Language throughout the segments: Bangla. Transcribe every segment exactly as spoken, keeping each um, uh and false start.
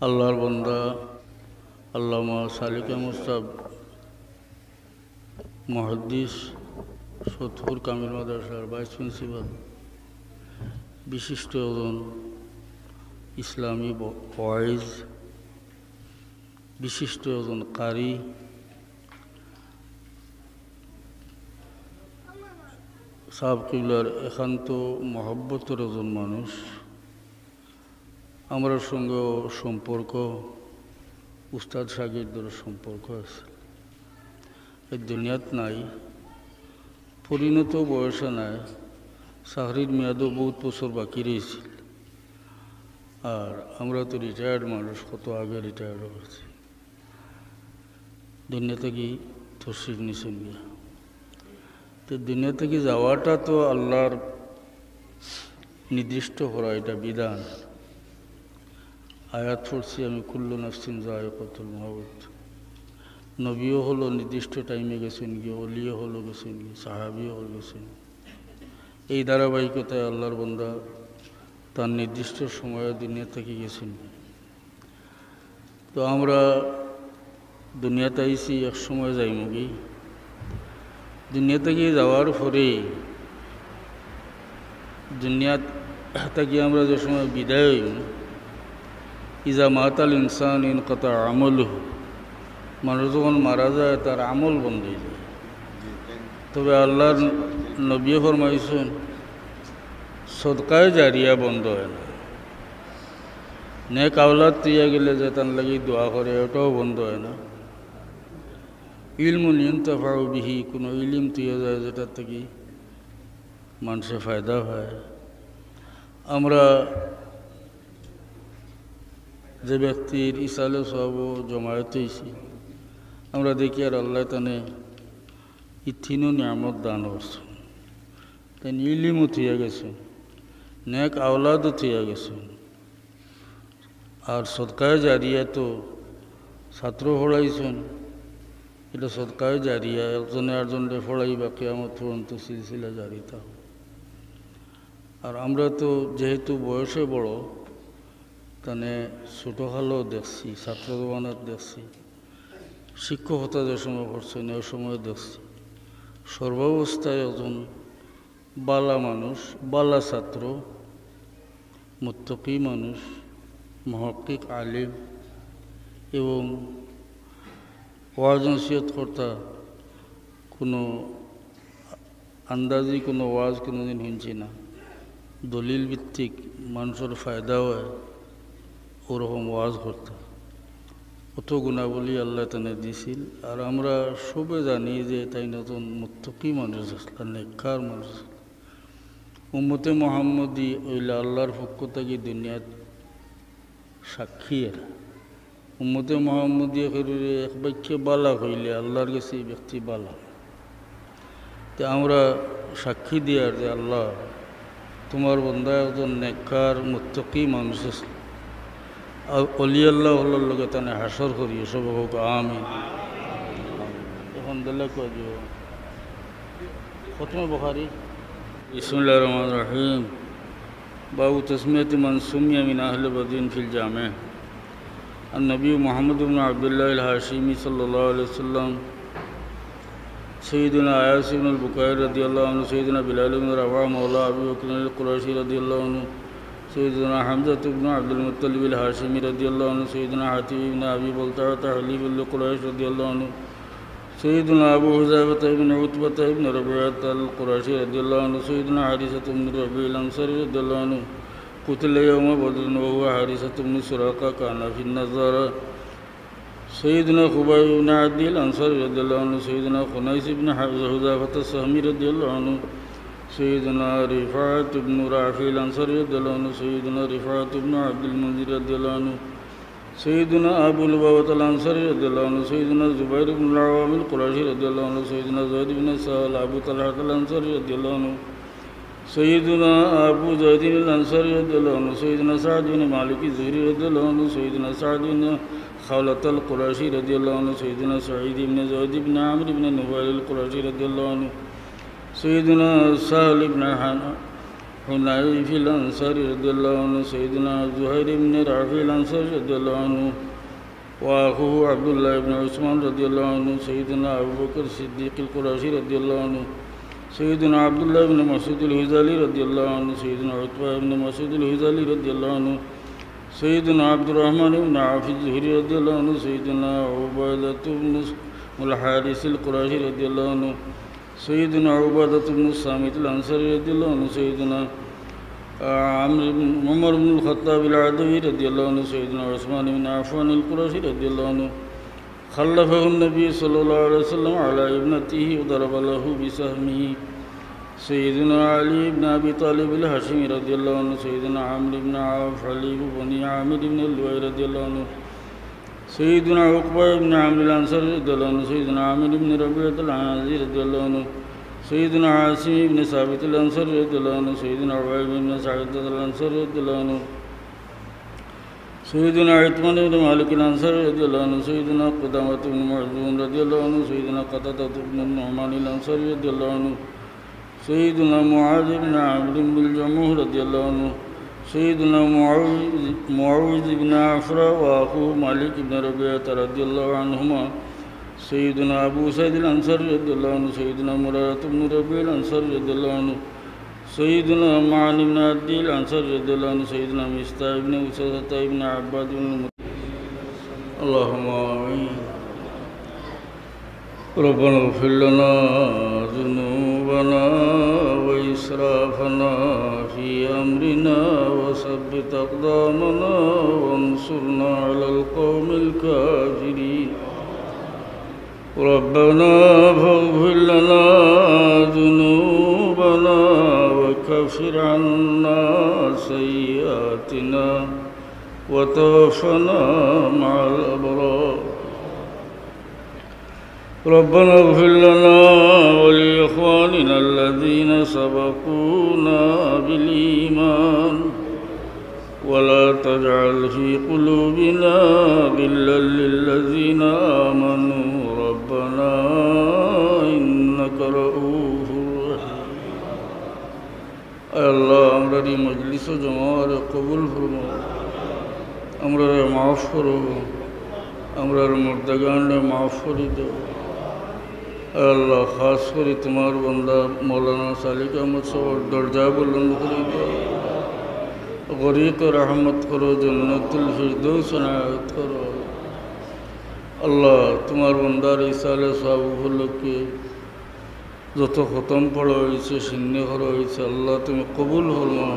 আল্লাহর বান্দা আল্লামা সালিক আহমদ সাহেব মুহাদ্দিস সতপুর কামিল মাদ্রাসার ভাইস প্রিন্সিপাল, বিশিষ্ট একজন ইসলামী ওয়াইজ, বিশিষ্ট একজন কারি, সাহেব কিবলার একান্ত মহব্বতের একজন মানুষ। আমার সঙ্গে সম্পর্ক উস্তাদ শাগিরদের সম্পর্ক আছে, এই দুনিয়াত নাই, পরিণত বয়সে নাই, চাকরির মেয়াদও বহুত বছর বাকি রয়েছিল। আর আমরা তো রিটায়ার্ড মানুষ, কত আগে রিটায়ার্ড হয়েছি, দুনিয়া থেকে তশরিফ নিছেন গিয়া। তো দুনিয়া থেকে যাওয়াটা তো আল্লাহর নির্দিষ্ট করা, এটা বিধান। আয়াত পড়ছি আমি, কুল্লু নাফসিন যায়কাতুল মাউত। নবীও হলো নির্দিষ্ট টাইমে গেছেন গিয়ে, অলিও হলো গেছেন গিয়ে, সাহাবিও হলো গেছেন। এই ধারাবাহিকতায় আল্লাহর বান্দা তার নির্দিষ্ট সময়ে দুনিয়া থেকে গেছেন। তো আমরা দুনিয়াতে আইসি, এক সময় যাই মুগি। দুনিয়া থেকে যাওয়ার পরে দুনিয়া থেকে আমরা যে সময় বিদায় হই, ইজা মাতাল ইনসান ইনকাতা আমলহু, মানুষ যখন মারা যায় তার আমল বন্ধ হয়ে যায়। তবে আল্লাহর নবী ফরমাইছেন সদকায়ে জারিয়া বন্ধ হয় না। নেক আওলাদ তুইয়া গেলে যে তার লাগি দোয়া করে, ওটাও বন্ধ হয় না। ইলমুন ইউনতাফাউ বিহি, কোনো ইলিম তুইয়া যায় যেটার থেকে মানুষের ফায়দা হয়। আমরা যে ব্যক্তির ইসালে সব জমায়েত হয়েছি, আমরা দেখি আর আল্লাহ তানে ইথিনও নিয়ামত দান করছেন। তাই ইলিমও থিয়া গেছেন, নেক আওলাদও থিয়া গেছেন। আর সদকায়ে জারিয়া তো ছাত্র পড়াইছেন, এটা সদকায়ে জারিয়া, একজনে আরেকজনকে পড়াইবা কিয়ামত পর্যন্ত সিলসিলা জারি থাক। আর আমরা তো যেহেতু বয়সে বড়, তানে ছোটোখালো দেখছি, ছাত্র জমানাত দেখছি, শিক্ষকতা যে সময় করছেন ওই সময় দেখছি। সর্বাবস্থায় একজন বালা মানুষ, বালা ছাত্র, মুত্তাকি মানুষ, মুহাক্কিক আলিম এবং ওয়াজ নসিহত কর্তা। কোনো আন্দাজি কোনো ওয়াজ কোনোদিন শুনছি না, দলিল ভিত্তিক মানুষের ফায়দা হয় ওরকম ওয়াজ করতা। কত গুণাবলী আল্লাহ তানে দিছিল। আর আমরা সবে জানি যে তাই নতুন মুত্তাকি মানুষ আসলেন, নেককার মানুষ। উম্মতে মুহাম্মদী ওইলে আল্লাহর পক্ষ থেকে দুনিয়াত সাক্ষী। এরা উম্মতে মুহাম্মদী এক বাক্যে বালা হইলে আল্লাহর কাছে এই ব্যক্তি বালা। তো আমরা সাক্ষী দিয়ার যে আল্লাহ তোমার বন্দা একজন নেককার মুত্তাকি মানুষ আছে, অলি আল্লাহ হল্লার লগে তানে হাসর করি, সব হোক আমিন। এখন দিলে কয়ে দিব খতমে বুখারী। বিসমিল্লাহির রহমানির রহিম। বাবু তাসমিয়াতি মান সুমিয়া মিন আহলি বদরিন ফিল জামে। النبي محمد بن عبد الله الهاشمي صلى الله عليه وسلم، سيدنا عياش بن البكائر رضي الله عنه، سيدنا بلال بن رباح مولى أبي بكر القرشي رضي الله عنه، سيدنا حمزة بن عبد المطلب الهاشمي رضي الله عنه، سيدنا حاتم بن أبي بلتعة حليف القريش رضي الله عنه، سيدنا أبو حذيفة بن عتبة بن ربيعة القرشي رضي الله عنه، سيدنا حارثة بن ربيع الأنصاري رضي الله عنه، قتل يوم بدر وهو حارثة بن سراقة كان في النظارة، سيدنا خبيب بن عدي الأنصاري رضي الله عنه، سيدنا خنيس بن حذافة السهمي رضي الله عنه، سيدنا رفاعة بن رافع الأنصاري رضي الله عنه، سيدنا رفاعة بن عبد المنذر رضي الله عنه، سيدنا أبو لبابة الأنصاري رضي الله عنه، سيدنا زبير بن العوام القرشي رضي الله عنه، سيدنا زيد بن سهل أبو طلحة الأنصاري رضي الله عنه، سيدنا أبو زيد الأنصاري رضي الله عنه، سيدنا سعد بن مالك الزهري رضي الله عنه، سيدنا سعد بن خولة القرشي رضي الله عنه، سيدنا سعيد بن زيد بن عمرو بن نفيل القرشي رضي الله عنه، سيدنا سهل بن حنيف الأنصاري رضي الله عنه سيدنا زهير بن رافع الأنصاري رضي الله عنه وأخوه عبد الله بن عثمان رضي الله عنه سيدنا أبو بكر الصديق القرشي رضي الله عنه سيدنا عبد الله بن مسعود الهذلي رضي الله عنه سيدنا عتبة بن مسعود الهذلي رضي الله عنه سيدنا عبد الرحمن بن عوف الزهري رضي الله عنه سيدنا عبادة بن الحارث القرشي رضي الله عنه سيدنا عبادة بن الصامت الأنصاري رضي الله عنه سيدنا عمرو بن عمر بن الخطاب العدوي رضي الله عنه سيدنا عثمان بن عفان القرشي رضي الله عنه خلفه النبي صلى الله عليه وسلم على ابنته وضرب له بسهمه سيدنا علي بن أبي طالب الهاشمي رضي الله عنه سيدنا عمرو بن عوف علي بن عامر بن اللؤي رضي الله عنه سيدنا عقبة بن عامر الأنصاري رضي الله عنه سيدنا عامر بن ربيعة العنزي رضي الله عنه سيدنا عاصم بن ثابت الأنصاري رضي الله عنه سيدنا عبيد بن سعد الأنصاري رضي الله عنه سيدنا عثمان بن مالك الأنصاري رضي الله عنه سيدنا قدامة بن معزون رضي الله عنه سيدنا قتادة بن النعمان الأنصاري رضي الله عنه سيدنا معاذ بن عمرو بن الجموح رضي الله عنه سيدنا معوذ بن عفراء وأخوه مالك بن ربيعة رضي الله عنهما سيدنا أبو سعيد الأنصاري رضي الله عنه سيدنا مرارة بن ربيع الأنصاري رضي الله عنه سيدنا معن بن عدي الأنصاري رضي الله عنه سيدنا مستع بن أساسة بن عباد بن اللهم آمين. ربنا اغفر لنا ذنوبنا وإسرافنا في أمرنا وثبت أقدامنا وانصرنا على القوم الكافرين. ربنا فاغفر لنا ذنوبنا وكفر عنا سيئاتنا وتوفنا مع الأبرار. ربنا اغفر لنا ولإخواننا الذين سبقونا بالإيمان ولا تجعل في قلوبنا غلا للذين آمنوا ربنا إنك رؤوف رحيم. الله أمرني مجلس جماعة قبول فرما أمرني معاف کرو أمرني مردگان معاف کری دو. اللہ خاص کری تمہار بندہ مولانا سالک احمد صاحب درجہ بلند کری دو. غریق رحمت کرو جنت الفردوس عنایت کرو. اللہ تمہار بندہ رسالہ صاحب بھلکے যত খতম পড়া হয়েছে শূন্য করা হয়েছে আল্লাহ তুমি কবুল ফরমাও।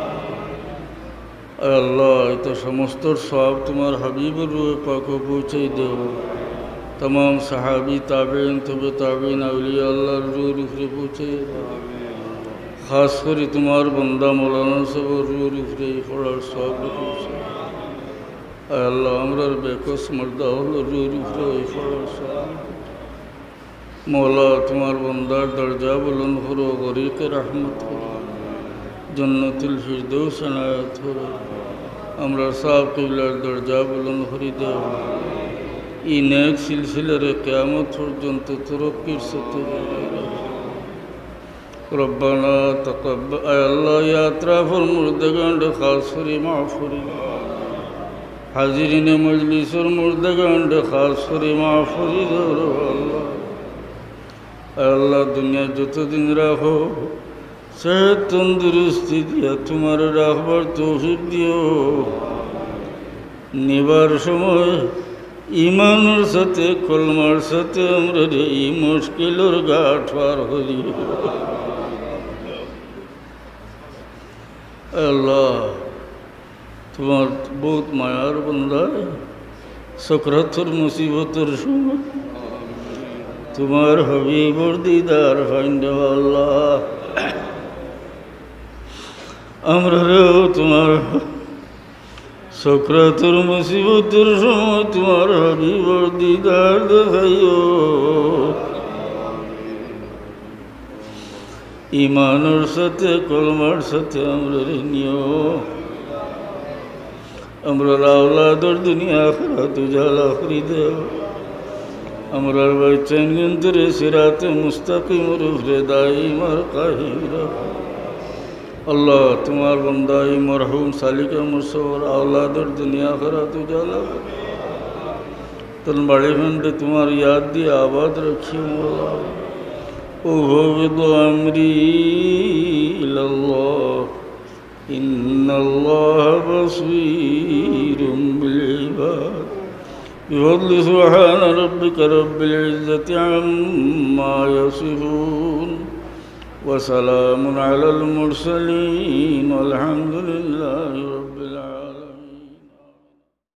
আল্লাহ এটা সমস্ত সব তোমার হাবিবের রূহে পাকে পৌঁছে দেও। तमाम सहाबी ताबीन तबे ताबीन अवलिया अल्लाह रूह रूफरे पूछे खास कर तुम्हार बंदा मौलाना सब रूह रूफरे पढ़ार सब पूछे अल्लाह अमरार बेकस मर्दा हलो रूह रूफरे पढ़ार सब मौला तुम्हार बंदार दर्जा बुलंद करो गरीक रहमत करो जन्नतुल फिरदौस अनायत करो अमरार साहब किबलार दर्जा बुलंद करी दो। এই নেক সিলসিলার কিয়ামত পর্যন্ত তরক্কির সাথে রব্বানা তাকাব্বাল আল্লাহ ইয়াত্রাফুল মুর্দাগান খাস করে মাফ করে হাজিরিনে মজলিসের মুর্দাগান খাস করে মাফ করে দাও। আল্লাহ আল্লাহ দুনিয়া যতদিন রাখো সেহত তন্দুরুস্তি দিয়া তোমার রাখবার তৌফিক দিও। নিবার সময় ইমানের সাথে কলমার সাথে আমরা এই মুশকিলের ঘাট পার করি। আল্লাহ তোমার বহুত মায়ার বন্দা সকরাতের মুসিবতের সময় তোমার হাবিবর দিদার ফাইন্ড আল্লাহ আমরাও তোমার সকরাতের মুসিবতের সময় তোমার হাবিবর দিদার দেখাইও। ইমানের সাথে কলমার সাথে আমরা নিও। আমরা আওলাদর দুনিয়া আখিরাত উজালা করে দেও। আমরা বাইচান গন্তরে সিরাতে মুস্তাকিমের উপরে দাইম আর কাহিম রাখো। अल्लाह तुम्हार बंदाई मरहूम सालिक मुसवर औलादर दुनिया खरात उजाला तन बड़े बंदे तुम्हारी याद दी आबाद रखी मौला ओ हुवद अमरी इलल्लाह इन्नल्लाह बसीरुम बिल इबाद बिफضل सुब्हान रब्बिक रब्बिल इज्जति अम्मा यसिफून वसलामुन अलल मुरसलीन वल्हम्दुलिल्लाहि रब्बिल